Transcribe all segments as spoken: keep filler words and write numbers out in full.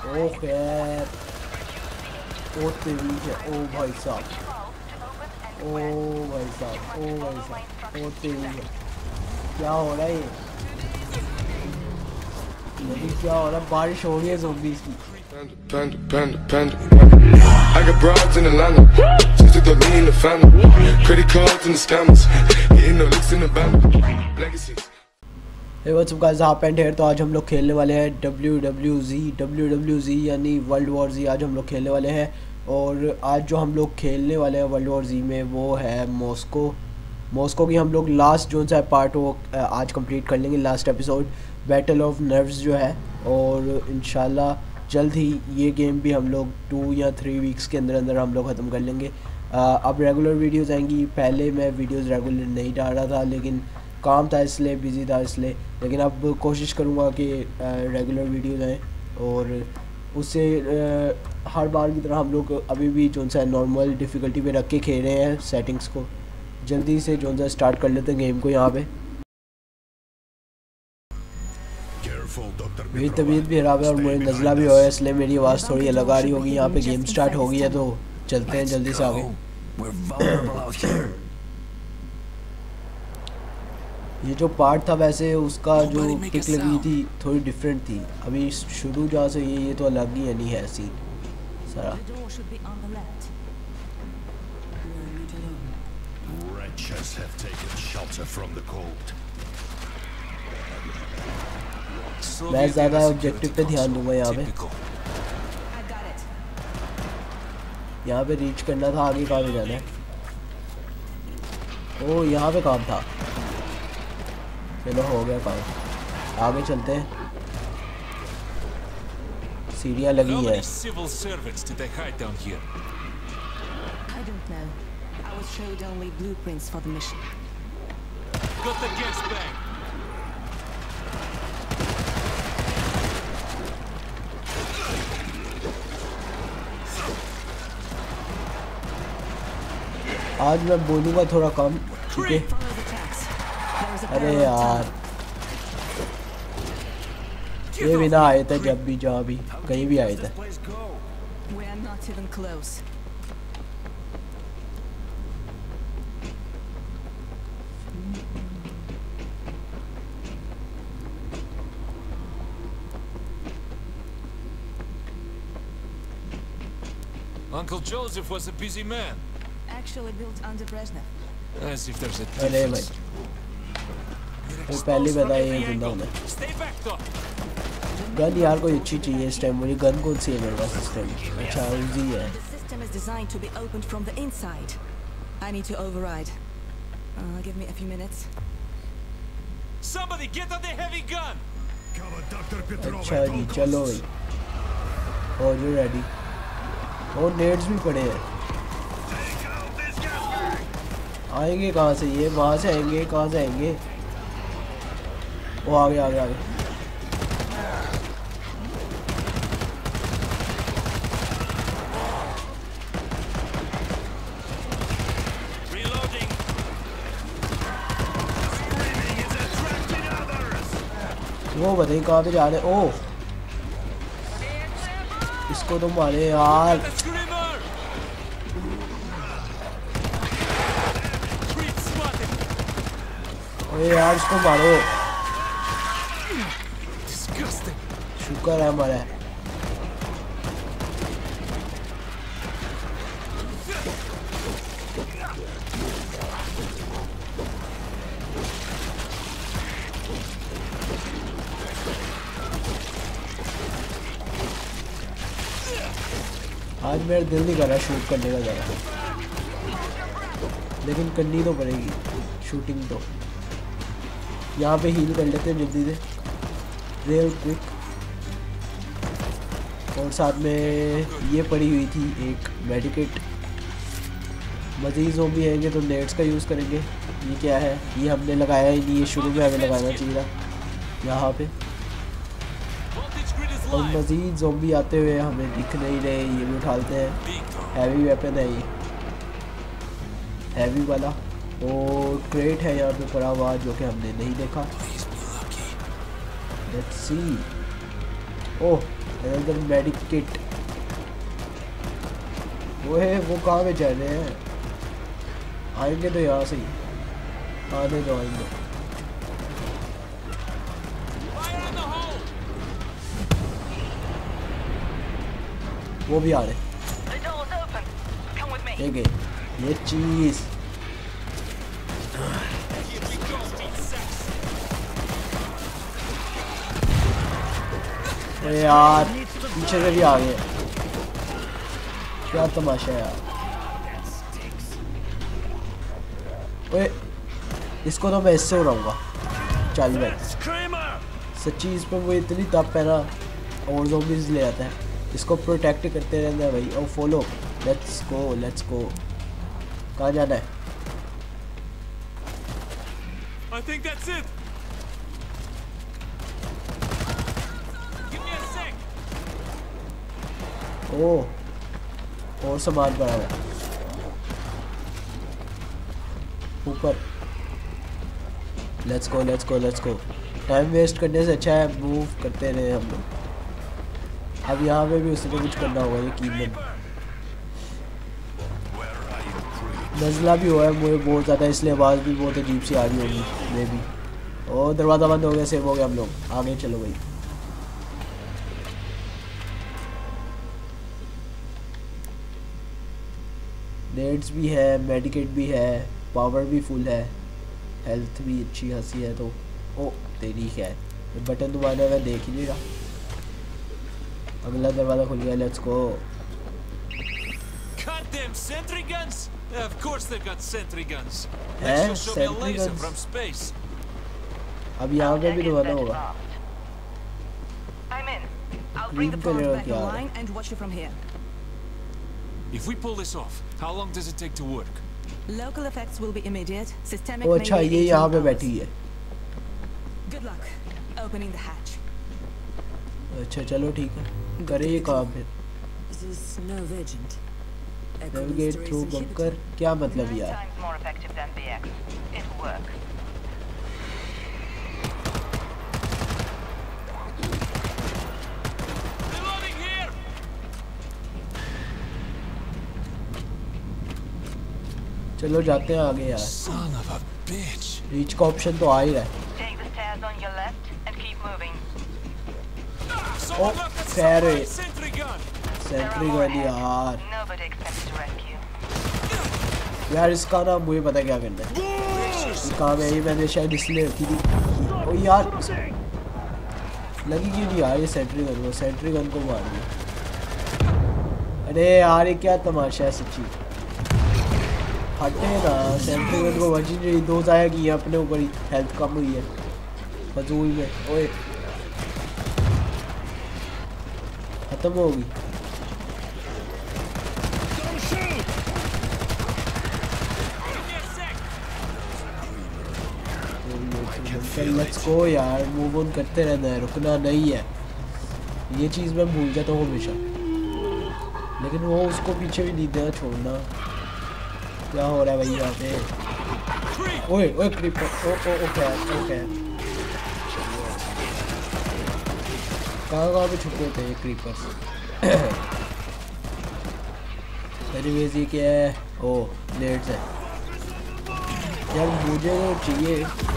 ओ खैर, ओ तेरी है, ओ भाई साहब, ओ भाई साहब, ओ भाई साहब, ओ तेरी है। क्या हो रहा है ये? नहीं क्या हो रहा है? बारिश हो रही है ज़ोंबीज़ की। Panda, panda, panda, panda. I got broads in Atlanta, just took the lean in the family. Credit cards and the scammers, getting no licks in the band. Legacies. Hey what's up guys, आप and here. तो आज हम लोग खेलने वाले हैं W W Z W W Z यानी world war ज़ी। आज हम लोग खेलने वाले हैं और आज जो हम लोग खेलने वाले हैं वर्ल्ड वॉर ज़ी में वो है मॉस्को। मॉस्को की हम लोग लास्ट जो सा पार्ट वो आज कंप्लीट कर लेंगे, last episode battle of nerves जो है। और इंशाल्लाह जल्द ही ये गेम भी हम लोग टू या थ्री वीक्स के अंदर अंदर हम लोग ख़त्म कर लेंगे। आ, अब रेगुलर वीडियोस आएंगी। पहले मैं वीडियोस रेगुलर नहीं डाल रहा था, लेकिन काम था इसलिए, बिज़ी था इसलिए। लेकिन अब कोशिश करूँगा कि रेगुलर वीडियोस आएँ और उससे आ, हर बार की तरह हम लोग अभी भी जो सा नॉर्मल डिफ़िकल्टी पे रख के खेल रहे हैं सेटिंग्स को। जल्दी से जो सा स्टार्ट कर लेते हैं गेम को यहाँ पे। मेरी तबीयत भी ख़राब है और मुझे नज़ला भी हो है, इसलिए मेरी आवाज़ थोड़ी अलग आ रही होगी। यहाँ पे गेम स्टार्ट हो गई है तो चलते हैं जल्दी से आगे। ये जो पार्ट था वैसे उसका जो किक लगी थी थोड़ी डिफरेंट थी। अभी शुरू जहाँ से ये ये तो अलग ही नहीं है सीन सारा। मैं ज़्यादा ऑब्जेक्टिव पे ध्यान दूंगा यहाँ पे। यहाँ पे रीच करना था, आगे कहाँ पे जाना है? ओ यहाँ पे काम था, चलो हो गया काम, आगे चलते हैं। सीढ़ियाँ लगी है। आज मैं बोलूँगा थोड़ा कम, ठीक है? अरे यार ये भी ना आए थे जब भी जहाँ भी कहीं भी आए थे। Uncle Joseph was a busy man. Actually built under Brezhnev. As if there's a अरे भाई तो पहले बताया ये जिंदा होना। गन यार कोई अच्छी चाहिए इस टाइम। मुझे गन कौन सी है मेरे पास इस टाइम? अच्छा उजी है। System is designed to be opened from the inside. I need to override. Uh, give me a few minutes. Somebody get on the heavy gun. अच्छा जी चलो भाई, हो जो रेडी। और नेड्स भी पड़े हैं। आएंगे कहाँ से ये? वहाँ से आएंगे, कहाँ से आएंगे? वो आगे आगे आगे। वो बताइए कहाँ पे जा रहे? ओ इसको तो मारे यार। ओए यार इसको मारो। शुक्र है मरा है। आज मेरा दिल नहीं कर रहा शूट करने का ज़्यादा, लेकिन करनी तो पड़ेगी शूटिंग तो। यहाँ पे हील कर लेते हैं जल्दी से, रियल क्विक। और साथ में ये पड़ी हुई थी एक मेडिकेट। मज़ीद ज़ोंबी आएंगे तो नेट्स का यूज़ करेंगे। ये क्या है? ये हमने लगाया ही नहीं, ये शुरू में हमें लगाना चाहिए था यहाँ पे। और मज़ीद ज़ोंबी आते हुए हमें दिख नहीं रहे। ये भी उठाते हैं, हैवी वेपन है ये, हैवी वाला। और क्रेट है यहाँ पे पड़ा हुआ जो कि हमने नहीं देखा। Let's see. ओह इधर मेडिक किट। वो है वो कहाँ पे चल रहे हैं? आएंगे तो यहाँ से ही, आने दो आएंगे। वो भी आ रहे। ठीक है ये चीज अरे यार पीछे से भी आ गए, क्या तमाशा है यार। ओए इसको तो मैं इससे उड़ाऊंगा। चल भाई सच्ची इस पर वो इतनी तप है ना, और ज़ॉम्बीज़ ले आता है। इसको प्रोटेक्ट करते रहना है भाई। और follow, let's go let's go. कहाँ जाना है? I think that's it. Give me a sec. ओह और सामान पड़ा है ऊपर। Let's go let's go let's go. Time waste करने से अच्छा है मूव करते रहे हम लोग। अब यहाँ पे भी उसने कुछ करना होगा यकीनन। नज़ला भी हुआ है मुझे बहुत ज़्यादा, इसलिए आवाज़ भी बहुत अजीब सी आ रही होगी मे भी। और दरवाज़ा बंद हो गया, सेव हो गया हम लोग। आगे चलो भाई। नेड्स भी है, मेडिकेट भी है, पावर भी फुल है, हेल्थ भी अच्छी खासी है। तो ओ तेरी है बटन दबाना है, देख ही नहीं रहा। अगला दरवाज़ा खुल गया। Let's go. Goddamn sentry guns! Of course they've got sentry guns. Eh? Next you'll show me a Sentry laser guns? from space. अब यहाँ पे भी दबाना होगा। I'm in. I'll bring the Green phones color back क्या है? online and watch you from here. If we pull this off, how long does it take to work? Local effects will be immediate. Systemic ओ अच्छा may ये need यहाँ पे eighteen बैठी है। hours. Good luck opening the hatch. अच्छा चलो ठीक है, करे ये काम फिर। This is nerve agent. Navigate through bunker क्या मतलब Nine यार? times more effective than B X. It'll work. Reloading here! चलो जाते हैं आगे यार। Son of a bitch! Reach का ऑप्शन तो आ ही रहा है। Take the stairs on your left and keep moving. Someone Oh, left a fair submarine it. sentry gun! There are sentry more gun ahead. यार। Nobody expected to rescue. यार इसका ना मुझे पता क्या करना है। ये काम है ये मैंने शायद इसलिए रखी थी। ओ यार लगी क्यों नहीं यार ये सेंट्री गन को? सेंट्री गन को मार दिया। अरे यार ये क्या तमाशा है सच्ची। हटे ना, सेंट्री गन को बची नहीं, दो जाया की है अपने ऊपर ही। हेल्थ कम हुई है फजूल में। ओए खत्म होगी। लेट्स गो यार, मूव ऑन करते रहना है, रुकना नहीं है। ये चीज़ मैं भूल जाता हूँ हमेशा, लेकिन वो उसको पीछे भी नहीं देना छोड़ना। क्या हो रहा है भाई यहाँ पे? ओए ओए क्रीपर। ओ ओ ओके ओके। कहाँ कहाँ पे छुपे होते हैं ये क्रीपर्स? एनीवेज ये क्या है? ओ लेट्स है यार, मुझे तो चाहिए।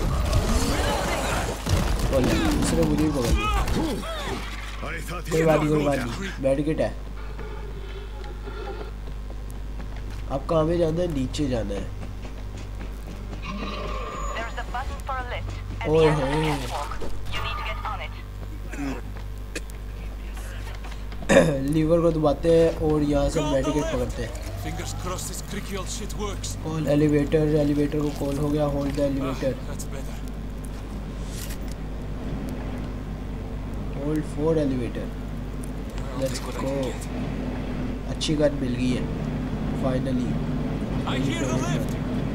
दूसरे मुझे ही पकड़ लिया। कोई बात नहीं कोई बात नहीं, मेडिकेट है। अब कहाँ पे जाना है? नीचे जाना है। There is a button for a lift at Oh, the end of the hey. catwalk. You need to get on it. Lever को दबाते हैं और यहाँ से मेडिकेट पकड़ते हैं। Fingers crossed this creaky old shit works. Call elevator, elevator को call हो गया। Hold the Ah, elevator. that's better. Hold for elevator. I'll let's take what I go. can get. अच्छी गन मिल गई है finally. I hear the lift.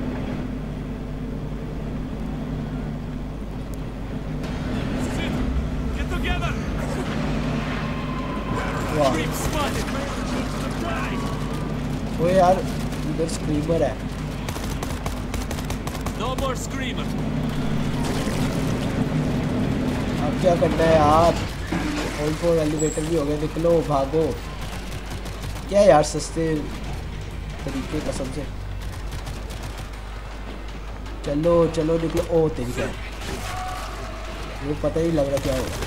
This is it. Get together. वाह Creep spotted. वो यार इधर स्क्रीमर है। No more screaming. अब क्या करना है यार? ऑल फोर एलिवेटर भी हो गया। निकलो भागो। क्या यार सस्ते तरीके कसम से। चलो चलो निकलो। ओ तेरी क्या वो पता ही लग रहा क्या होगा।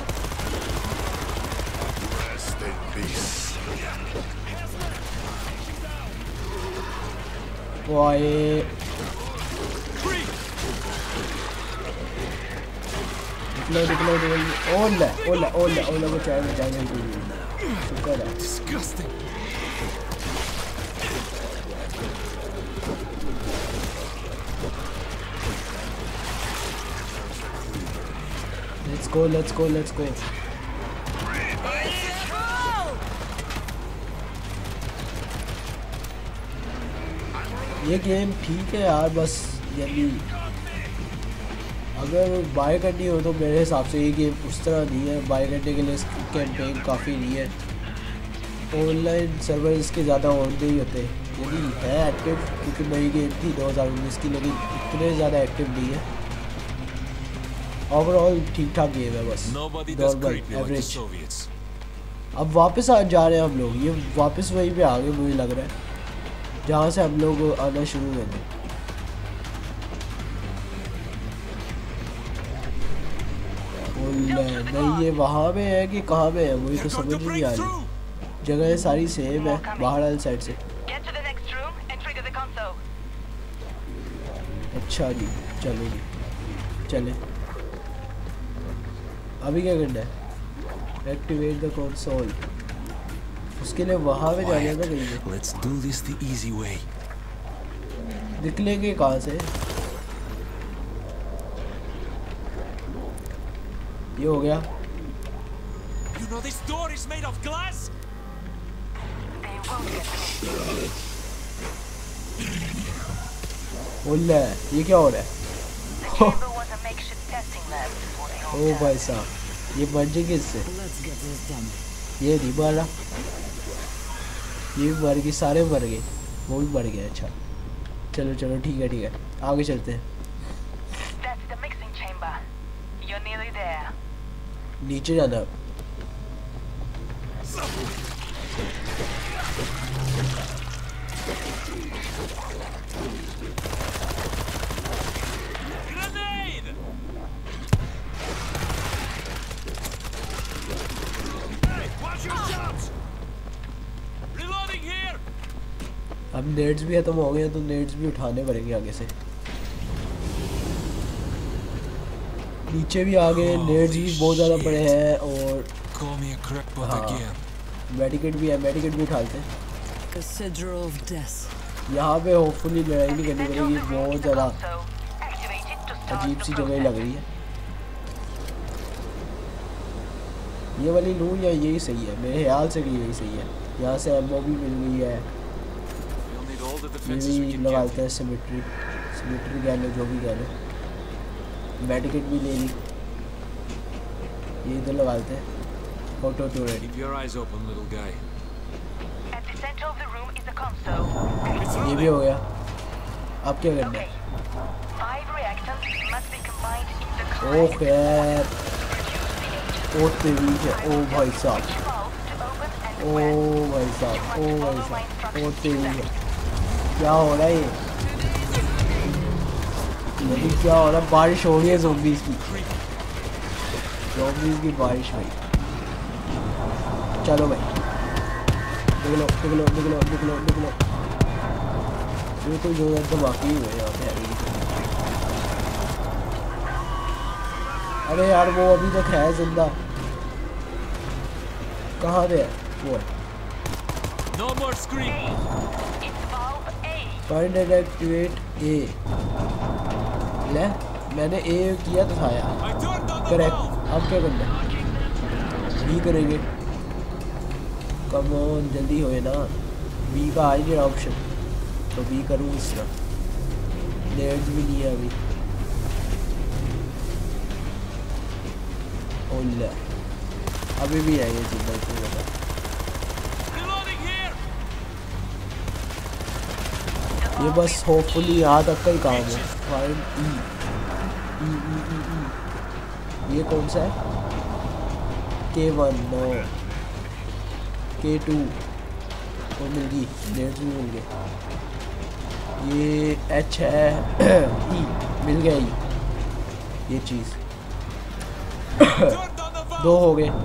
वो आए निकलो निकलो निकलो। ओला ओला ओला ओला को चाय में जाने के लिए शुक्र है। Let's go, let's go, let's go. ये गेम ठीक है यार, बस यानी अगर बाय करनी हो तो मेरे हिसाब से ये गेम उस तरह नहीं है। बाय करने के लिए कैंपेन काफ़ी नहीं है। ऑनलाइन सर्वर इसके ज़्यादा होते ही होते यानी है एक्टिव, क्योंकि नई गेम थी दो हज़ार उन्नीस की, लेकिन इतने ज़्यादा एक्टिव नहीं है। ओवरऑल ठीक ठाक गेम है, बस नॉर्मल एवरेज। अब वापस आ जा रहे हैं हम लोग। ये वापस वहीं पे आ गए मुझे लग रहा है जहाँ से हम लोग आना शुरू हुए थे। नहीं ये वहाँ पे है कि कहाँ पे है मुझे तो समझ नहीं आ रही। जगह सारी सेम है बाहर वाली साइड से। अच्छा जी चलो जी चले। अभी क्या करना है? Activate the console. उसके लिए वहाँ पे जाने का कहीं पे। Let's do this the easy way. निकलेंगे कहाँ से? ये हो गया। You know this door is made of glass? बोल ये क्या हो रहा है? ओ भाई साहब ये मर जाएंगे इससे। ये नहीं मारा, ये भी मर गए, सारे मर गए, वो भी मर गए। अच्छा चलो चलो ठीक है ठीक है आगे चलते हैं। नीचे जाना। अब नेट्स भी खत्म हो गए तो नेट्स भी उठाने पड़ेंगे आगे से। नीचे भी आ गए, नेट्स भी बहुत ज़्यादा बड़े हैं और हाँ मेडिकेट भी है, मेडिकेट भी उठाते हैं। यहाँ पे होपफुली लड़ाई नहीं करनी पड़ेगी, बहुत ज़्यादा अजीब सी जगह लग रही है। ये वाली लूँ या यही सही है? मेरे ख्याल से कि यही सही है। यहाँ से एमओ भी मिल गई है। ये भी लगाते हैं सिमेट्री, सिमेट्री कह लो जो भी कह लो। मेडिकेट भी ले ली, ये इधर लगाते हैं। Auto to ready. ये भी हो गया। अब क्या करना है? ओ खैर ओ तेरी है। ओ भाई साहब ओ भाई साहब ओ भाई साहब ओ तेरी है। क्या हो रहा है ये? नहीं क्या हो रहा है? बारिश हो रही है ज़ोंबीज़ की, ज़ोंबीज़ की बारिश हुई। चलो भाई निकलो निकलो निकलो निकलो निकलो। बिल्कुल जो एकदम बाकी हुए यहाँ पे अभी। अरे यार वो अभी तक है जिंदा। कहाँ पे है वो? है फाइंड एंड एक्टिवेट ए। ले मैंने ए किया तो था यार, करेक्ट। अब क्या करना है? बी करेंगे। कम ऑन जल्दी होए ना। बी का आ गया ऑप्शन तो बी करूँ इस तरह। नेट्स भी नहीं है अभी। ओला अभी भी है ये जिंदा इतनी ज़्यादा। ये बस होपफुली यहाँ तक का ही काम है। Find E E E E E. ये कौन सा है? के वन नो के टू वो मिल गई, नेट्स भी मिल गए। ये एच है ई मिल गया ई, ये चीज़ दो हो गए।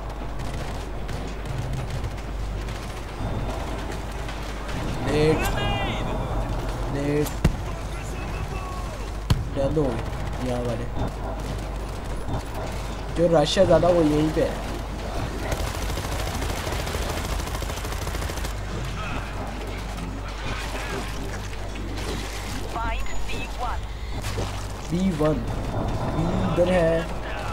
नेट नेट दो यहाँ वाले जो रशिया ज़्यादा वो यहीं पे है। बी वन बी इधर है,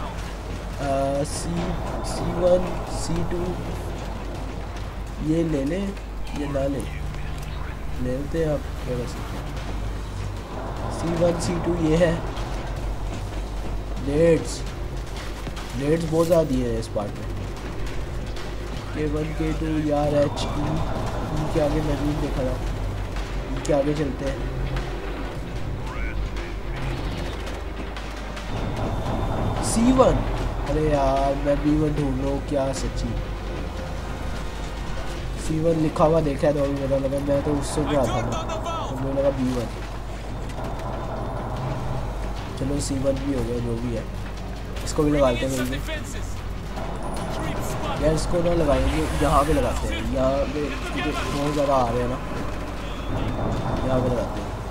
सी सी वन सी टू ये ले ले, ये ना ले ले लेते हैं आप क्या कर सकते हैं। सी वन सी टू ये है। नेट्स नेट्स बहुत ज़्यादा है इस पार्ट में। के वन के टू यार एच ई ई के आगे मैं नहीं देखा था, ई के आगे चलते हैं। सी वन अरे यार मैं बी वन ढूंढ रहा हूँ क्या सच्ची। सी वन लिखा हुआ देखा है तो अभी मेरा लगा, मैं तो उससे भी आता था तो मुझे लगा बी वन। चलो सी वन भी हो गया जो भी है, इसको भी लगाते हैं वही यार। इसको ना लगाएंगे यहाँ पे लगाते हैं, यहाँ पे क्योंकि बहुत ज़्यादा आ रहे हैं ना, यहाँ पे लगाते हैं।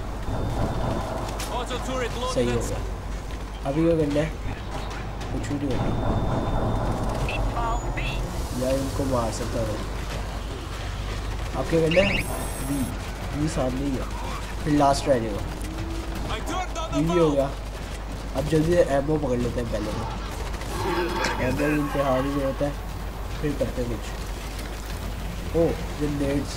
सही हो गया। अभी क्या करना है, कुछ भी नहीं करना यार, इनको मार सकता है। अब क्या करना है, बी बी सामने ही है, फिर लास्ट रह जाएगा। बी भी हो गया। अब जल्दी से एमओ पकड़ लेते हैं पहले तो, एमओ इंतहाई में होता है, फिर करते हैं कुछ। ओ ये नेट्स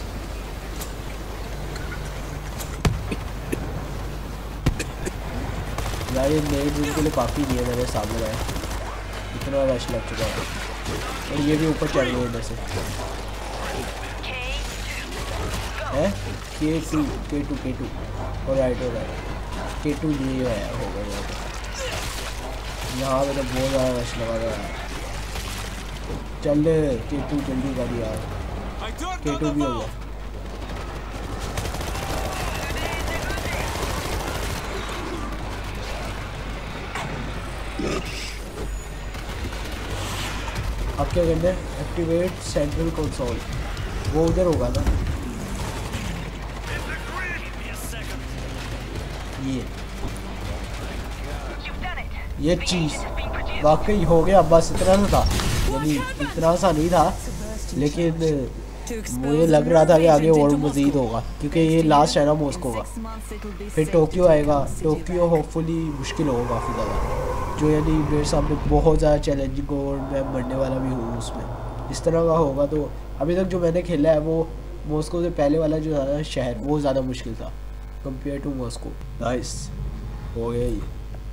यार, ये नेट्स इनके लिए काफ़ी नहीं है, मेरे सामने आया इतना रश लग चुका है। और ये भी ऊपर चढ़ गए इधर से है। के टू के टू के टू और राइट और राइट के टू ये है हो गया यहाँ पे। यहाँ पे तो बहुत ज़्यादा रश लगा रहा है। चल के टू जल्दी कर यार, के टू भी हो गया। अब क्या करना है, एक्टिवेट सेंट्रल कंसोल, वो उधर होगा ना ये ये चीज़ वाकई हो गया। बस इतना सा था, यानी इतना सा नहीं था, लेकिन मुझे लग रहा था कि आगे और मज़ीद होगा, क्योंकि ये लास्ट है ना मॉस्को का। फिर टोक्यो आएगा, टोक्यो होपफुली मुश्किल होगा काफ़ी ज़्यादा, जो यानी मेरे सामने बहुत ज़्यादा चैलेंजिंग और मैं मरने वाला भी हूँ उसमें। इस तरह का होगा तो अभी तक जो मैंने खेला है वो मॉस्को से पहले वाला जो था शहर, वो ज़्यादा मुश्किल था कंपेयर टू मॉस्को। नाइस हो गया ये।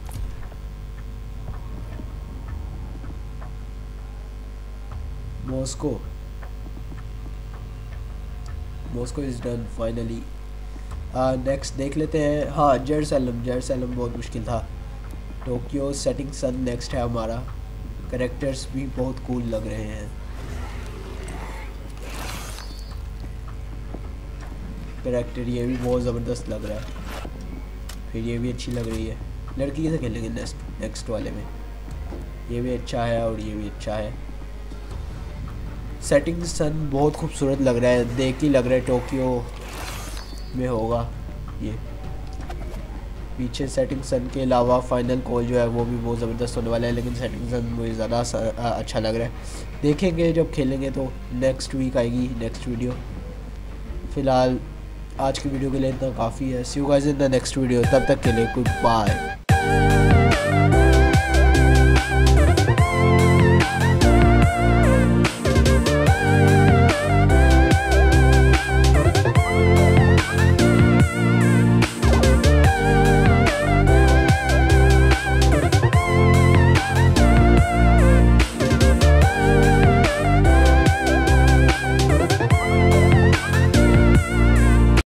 Moscow Moscow is done finally. Next देख लेते हैं। हाँ जेरूसलम, जेरूसलम बहुत मुश्किल था। टोक्यो सेटिंग सन नेक्स्ट है हमारा। कैरेक्टर्स भी बहुत कूल लग रहे हैं। कैरेक्टर ये भी बहुत ज़बरदस्त लग रहा है। फिर ये भी अच्छी लग रही है। लड़की से खेलेंगे नेक्स्ट नेक्स्ट वाले में। ये भी अच्छा है और ये भी अच्छा है। सेटिंग सन बहुत खूबसूरत लग रहा है, देख ही लग रहा है टोक्यो में होगा ये। पीछे सेटिंग सन के अलावा फाइनल कॉल जो है वो भी बहुत ज़बरदस्त होने वाला है, लेकिन सेटिंग सन मुझे ज़्यादा अच्छा लग रहा है। देखेंगे जब खेलेंगे तो नेक्स्ट वीक आएगी नेक्स्ट वीडियो। फ़िलहाल आज की वीडियो के लिए इतना काफ़ी है। See you guys in the next video, तब तक के लिए गुड बाय।